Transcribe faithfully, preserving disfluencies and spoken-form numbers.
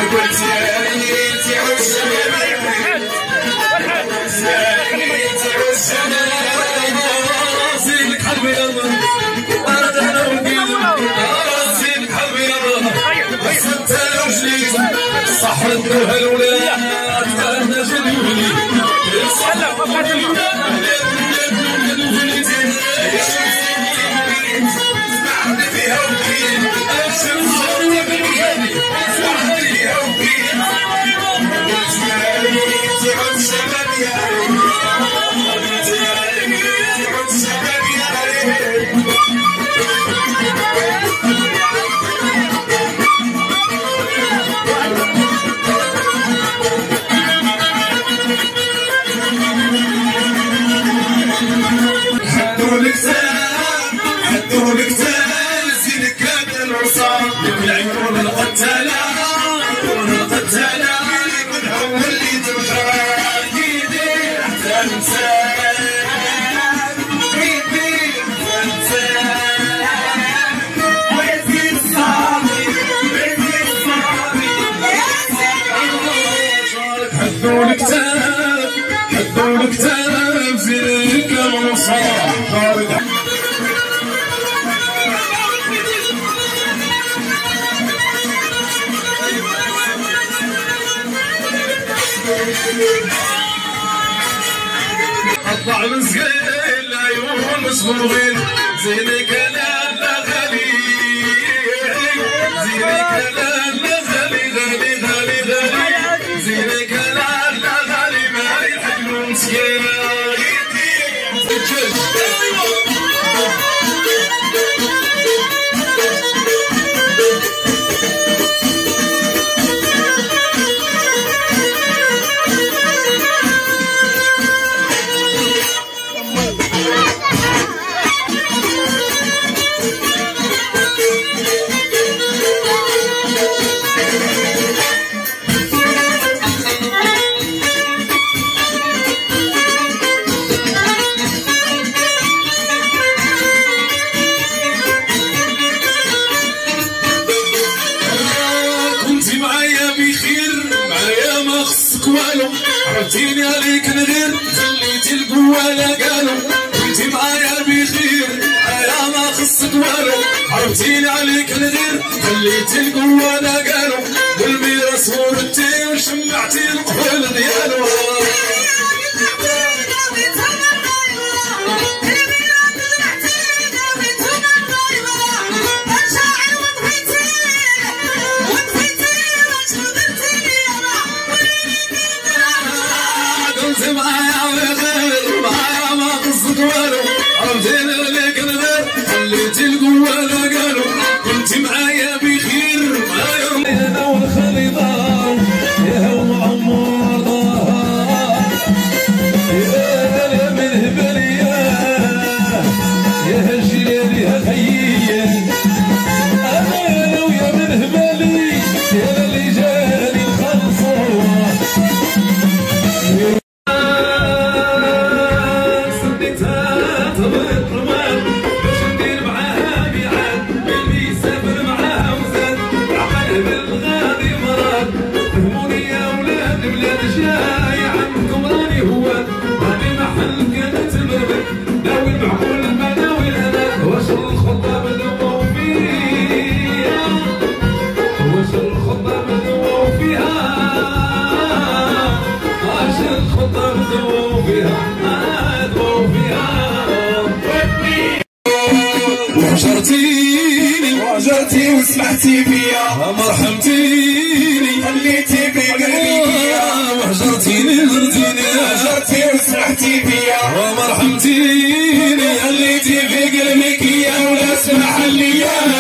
صحتنا هالولاد انا جنوني اطلع من زقيل عيون مصبوغين زينك لا لا غالي زينك لا لا غالي غالي غالي غالي زينك لا لا غالي ما يحلو مسكين عرفتيني عليك نغير خليتي القوة لا قالوا كنتي معايا بخير يا ما خصك والو عرفتيني عليك نغير خليتي القوة لا قالوا والميراث ورثتي وشمعتي القبول ديالو خليتي القوة لا قالوا كنتي معايا بخير معايا انا والخليطة يا هو عمر ضهار يا من هبلية يا هالجلال يا خيي انا ويا من هبلي يا اللي جاني الخلصوة سديتها طبيب رمان وهجرتيني وهجرتي وسمحتي فيا مرحمتيني خليتي في قلبي وهجرتيني غرتيني وهجرتي وسمحتي فيا ومرحمتيني خليتي في قلبك يا ولا اسمح لي